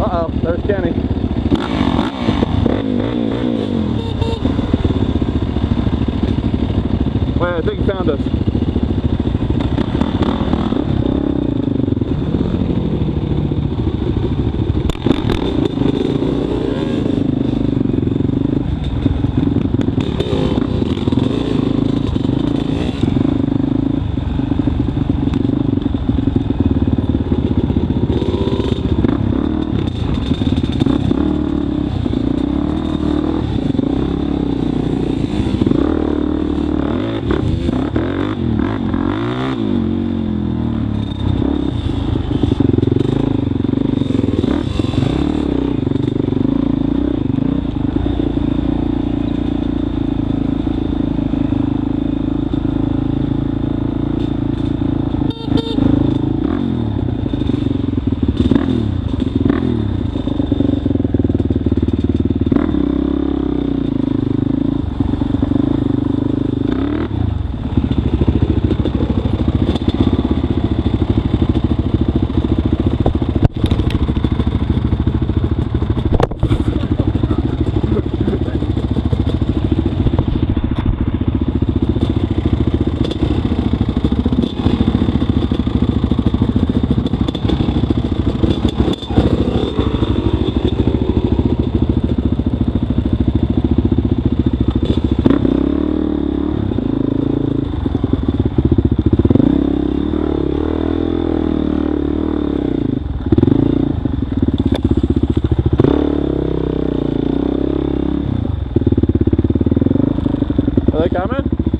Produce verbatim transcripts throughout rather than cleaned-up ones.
Uh-oh, there's Kenny. Wait, I think he found us. Are they coming?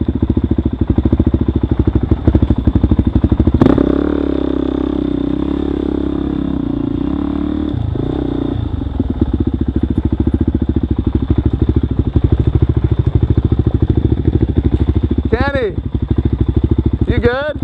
Kenny, you good?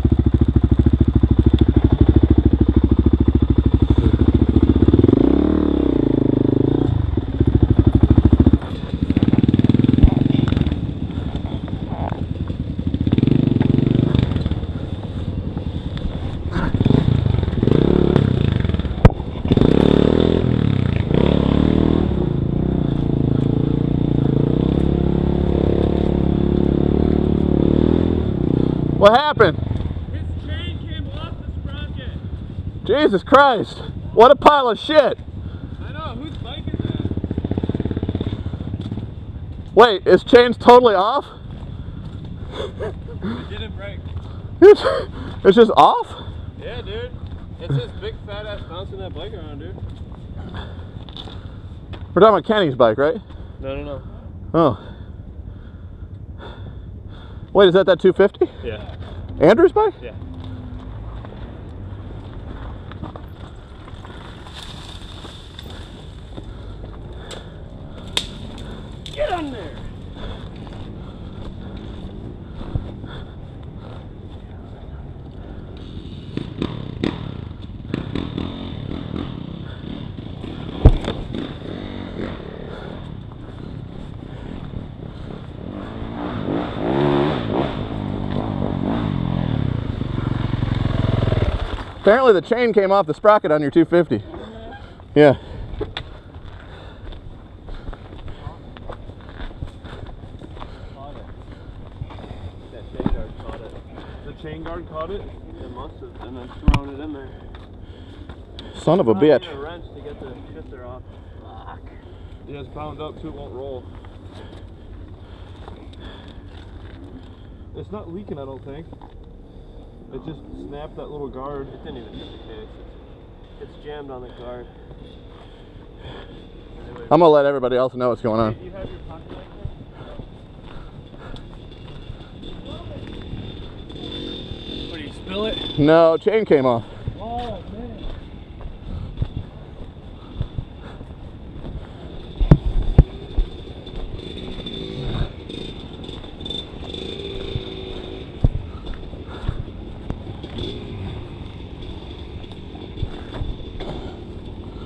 What happened? His chain came off the sprocket. Jesus Christ. What a pile of shit. I know, whose bike is that? Wait, his chain's totally off? It didn't break. It's, it's just off? Yeah, dude. It's this big fat ass bouncing that bike around, dude. We're talking about Kenny's bike, right? No, no, no. Oh. Wait, is that that two fifty? Yeah. Andrew's bike? Yeah. Get on there! Apparently the chain came off the sprocket on your two fifty. Yeah. That chain guard caught it. The chain guard caught it? It must have, and then thrown it in there. Son of a bitch. I need a wrench to get the shifter off. Fuck. Yeah, it's bound up too, it won't roll. It's not leaking, I don't think. It just snapped that little guard. It didn't even hit the case. It's, it's jammed on the guard. Anyway, I'm gonna let everybody else know what's going on. do you have your pocket light there? What, do you spill it? No, chain came off.